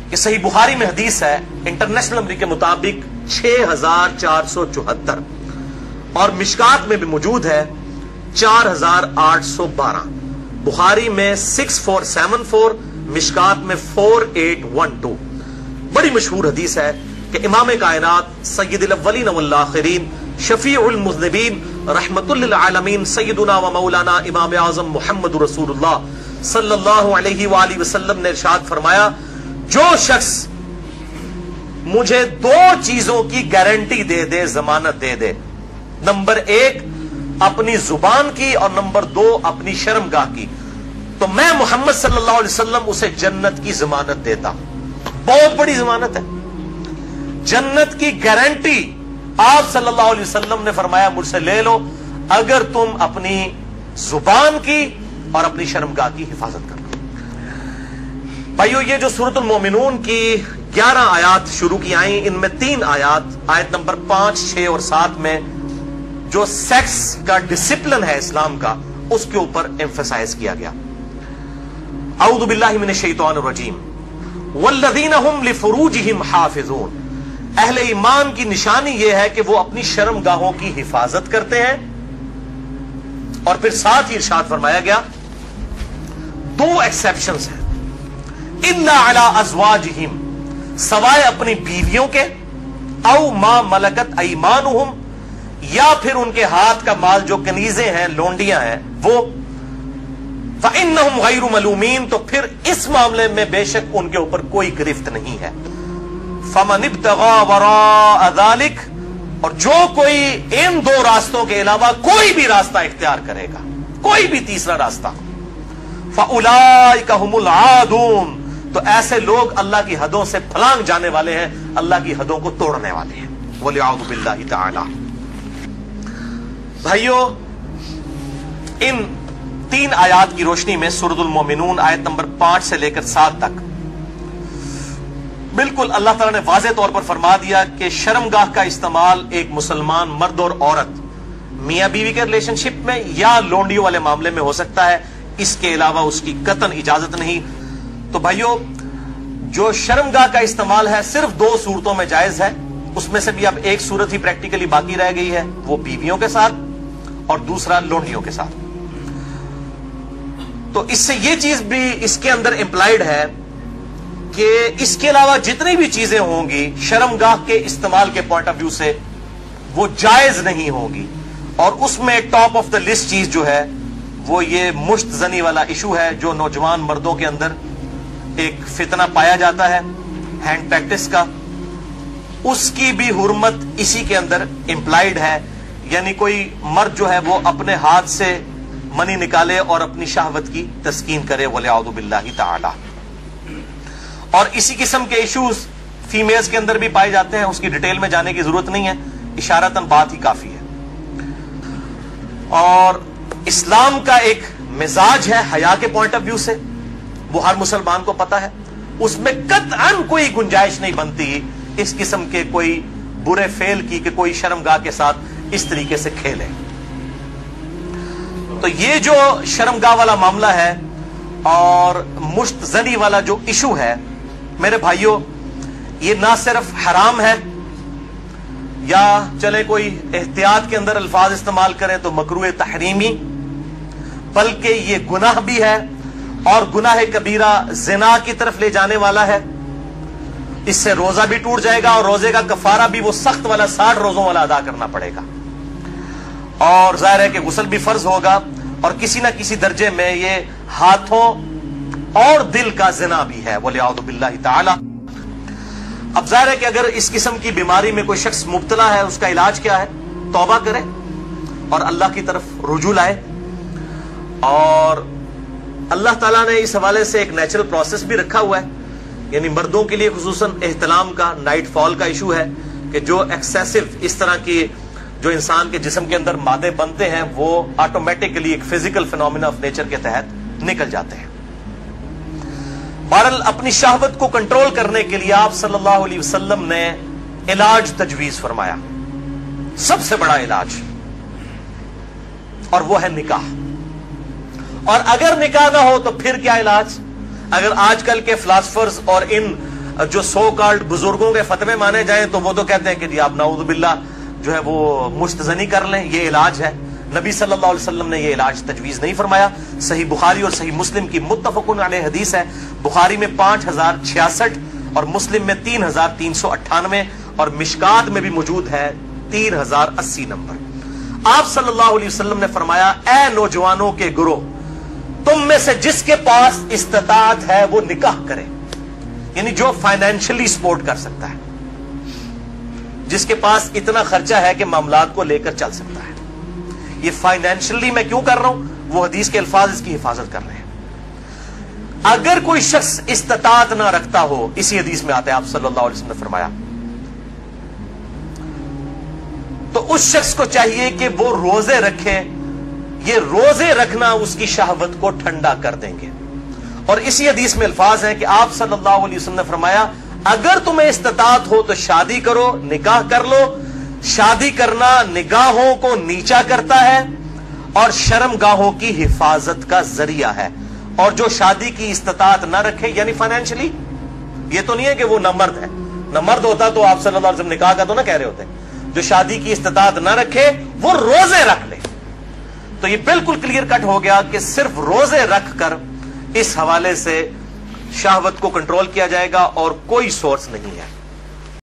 کہ صحیح بخاری میں حدیث ہے انٹرنیشنل نمبر کے مطابق 6474 اور مشکات میں بھی موجود ہے 4812. بخاری میں 6474, مشکات میں 4812. بڑی مشہور حدیث ہے کہ امام کائنات سید الاولین والآخرین شفیع المذنبین رحمت للعالمین سیدنا و مولانا امام اعظم محمد رسول اللہ صلی اللہ علیہ وآلہ وسلم نے ارشاد فرمایا، جو شخص مجھے 2 چیزوں کی گارنٹی دے دے، ضمانت دے دے، نمبر 1 اپنی زبان کی اور نمبر 2 اپنی شرمگاہ کی، تو میں محمد صلی اللہ علیہ وسلم اسے جنت کی ضمانت دیتا ہوں. بہت بڑی ضمانت ہے، جنت کی گارنٹی. آپ صلی اللہ علیہ وسلم نے فرمایا مجھ سے لے لو اگر تم اپنی زبان کی اور اپنی شرمگاہ کی حفاظت کرو. بھائیو، یہ جو سورۃ المومنون کی 11 آیات شروع کی آئیں، ان میں 3 آیات، آیت نمبر 5، 6 اور 7 میں جو سیکس کا ڈسپلن ہے اسلام کا، اس کے اوپر ایمفسائز کیا گیا. اعوذ باللہ من الشیطان الرجیم. والذین هم لفروجہم حافظون. اہل ایمان کی نشانی یہ ہے کہ وہ اپنی شرمگاہوں کی حفاظت کرتے ہیں. اور پھر ساتھ ہی ارشاد فرمایا گیا 2 ایکسیپشنز ہیں. الا علی ازواجہم، سوائے اپنی بیویوں کے، او ما ملکت ایمانہم، یا پھر ان کے ہاتھ کا مال جو کنیزیں ہیں، لونڈیاں ہیں، وہ. فإنہم غیر ملومین، تو پھر اس معاملے میں بے شک ان کے اوپر کوئی گرفت نہیں ہے. فمن ابتغى وراء ذلك، اور جو کوئی ان 2 راستوں کے علاوہ کوئی بھی راستہ اختیار کرے گا، کوئی بھی تیسرا راستہ، فأولئک هم العادون، تو ایسے لوگ اللہ کی حدوں سے پھلانگ جانے والے ہیں، اللہ کی حدوں کو توڑنے والے ہیں. وَلِعَوْذُ بِاللَّهِ تَعَالَى. بھائیو، ان 3 آیات کی روشنی میں سورۃ المومنون آیت نمبر 5 سے لے کر 7 تک بالکل اللہ تعالیٰ نے واضح طور پر فرما دیا کہ شرمگاہ کا استعمال ایک مسلمان مرد اور عورت میاں بیوی کے ریلیشن شپ میں یا لونڈیوں والے معاملے میں ہو سکتا ہے، اس کے علاوہ اس کی قطعاً اجازت نہیں. تو بھائیو، جو شرمگاہ کا استعمال ہے صرف 2 صورتوں میں جائز ہے. اس میں سے بھی اب ایک صورت ہی پریکٹیکلی باقی رہ گئی ہے، وہ بیویوں کے ساتھ اور دوسرا لونڈیوں کے ساتھ. تو اس سے یہ چیز بھی اس کے اندر امپلائیڈ ہے کہ اس کے علاوہ جتنی بھی چیزیں ہوں گی شرمگاہ کے استعمال کے پوائنٹ آف ویو سے وہ جائز نہیں ہوں گی. اور اس میں ٹاپ آف دا لسٹ چیز جو ہے وہ یہ مشت زنی والا ایشو ہے، جو نوجوان مردوں کے اندر ایک فتنہ پایا جاتا ہے ہینڈ پریکٹس کا. اس کی بھی حرمت اسی کے اندر امپلائیڈ ہے. یعنی کوئی مرد جو ہے وہ اپنے ہاتھ سے منی نکالے اور اپنی شہوت کی تسکین کرے، وَلِعَوْذُ بِاللَّهِ تَعَالَى. اور اسی قسم کے ایشوز فیمیلز کے اندر بھی پائے جاتے ہیں، اس کی ڈیٹیل میں جانے کی ضرورت نہیں ہے، اشارتاً بات ہی کافی ہے. اور اسلام کا ایک مزاج ہے حیا کے پوائنٹ آف ویو سے، وہ ہر مسلمان کو پتا ہے، اس میں قطعاً کوئی گنجائش نہیں بنتی اس قسم کے کوئی برے فعل کی کہ کوئی شرمگاہ کے ساتھ اس طریقے سے کھیلے. تو یہ جو شرمگاہ والا معاملہ ہے اور مشت زنی والا جو ایشو ہے میرے بھائیوں، یہ نہ صرف حرام ہے یا چلے کوئی احتیاط کے اندر الفاظ استعمال کریں تو مکروہ تحریمی، بلکہ یہ گناہ بھی ہے اور گناہ کبیرہ زنا کی طرف لے جانے والا ہے. اس سے روزہ بھی ٹوٹ جائے گا اور روزے کا کفارہ بھی وہ سخت والا 60 روزوں والا ادا کرنا پڑے گا. اور ظاہر ہے کہ غسل بھی فرض ہوگا اور کسی نہ کسی درجے میں یہ ہاتھوں اور دل کا زنا بھی ہے، وَلِعَوْذُ بِاللَّهِ تَعَالَى. اب ظاہر ہے کہ اگر اس قسم کی بیماری میں کوئی شخص مبتلا ہے، اس کا علاج کیا ہے؟ توبہ کرے اور اللہ کی طرف رجوع لائے. اور اللہ تعالیٰ نے اس حوالے سے ایک نیچرل پروسیس بھی رکھا ہوا ہے. یعنی مردوں کے لیے خصوصاً احتلام کا، نائٹ فال کا ایشو ہے کہ جو ایکسیسو اس طرح کی جو انسان کے جسم کے اندر مادے بنتے ہیں وہ آٹومیٹکلی ایک فزیکل فینومینا آف نیچر کے تحت نکل جاتے ہیں. بہرحال اپنی شہوت کو کنٹرول کرنے کے لیے آپ صلی اللہ علیہ وسلم نے علاج تجویز فرمایا، سب سے بڑا علاج، اور وہ ہے نکاح. اور اگر نکاح نہ ہو تو پھر کیا علاج؟ اگر آج کل کے فلاسفرز اور ان جو سو کالڈ بزرگوں کے فتوے مانے جائیں تو وہ تو کہتے ہیں کہ جی آپ نعوذ باللہ جو ہے وہ مستزنی کر لیں، یہ علاج ہے۔ نبی صلی اللہ علیہ وسلم نے یہ علاج تجویز نہیں فرمایا۔ صحیح بخاری اور صحیح مسلم کی متفقن علیہ حدیث ہے، بخاری میں 5066 اور مسلم میں 3398 اور مشکات میں بھی موجود ہے 3080 نمبر۔ آپ صلی اللہ علیہ وسلم نے فرمایا، اے نوجوانوں کے گروہ، تم میں سے جس کے پاس استطاعت ہے وہ نکاح کرے، یعنی جو فائنینشلی سپورٹ کر سکتا ہے، جس کے پاس اتنا خرچہ ہے کہ معاملات کو لے کر چل سکتا ہے۔ یہ فائنینشلی میں کیوں کر رہا ہوں؟ وہ حدیث کے الفاظ اس کی حفاظت کر رہے ہیں۔ اگر کوئی شخص استطاعت نہ رکھتا ہو، اسی حدیث میں آتا ہے، آپ صلی اللہ علیہ وسلم نے فرمایا، تو اس شخص کو چاہیے کہ وہ روزے رکھے۔ یہ روزے رکھنا اس کی شہوت کو ٹھنڈا کر دیں گے۔ اور اسی حدیث میں الفاظ ہیں کہ آپ صلی اللہ علیہ وسلم نے فرمایا، اگر تمہیں استطاعت ہو تو شادی کرو، نکاح کر لو۔ شادی کرنا نگاہوں کو نیچا کرتا ہے اور شرم گاہوں کی حفاظت کا ذریعہ ہے۔ اور جو شادی کی استطاعت نہ رکھے، یعنی فائنینشلی، یہ تو نہیں ہے کہ وہ نہ مرد ہے، نہ مرد ہوتا تو آپ صلی اللہ علیہ وسلم نکاح کا تو نہ کہہ رہے ہوتے۔ جو شادی کی استطاعت نہ رکھے وہ روزے رکھ لے۔ تو یہ بالکل کلیئر کٹ ہو گیا کہ صرف روزے رکھ کر اس حوالے سے شہوت کو کنٹرول کیا جائے گا اور کوئی سورس نہیں ہے۔